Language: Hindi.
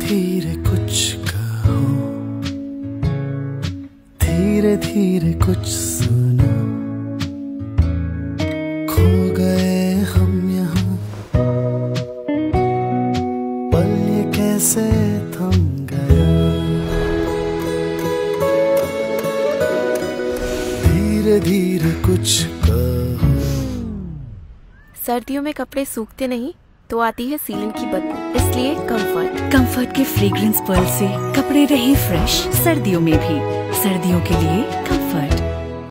धीरे कुछ कहो, धीरे धीरे कुछ सुनो, खो गए हम यहाँ, पल ये कैसे थम गया। धीरे धीरे कुछ कहो। सर्दियों में कपड़े सूखते नहीं तो आती है सीलन की बदबू, इसलिए कंफर्ट के फ्रेग्रेंस पर्ल से कपड़े रहे फ्रेश सर्दियों में भी। सर्दियों के लिए कंफर्ट।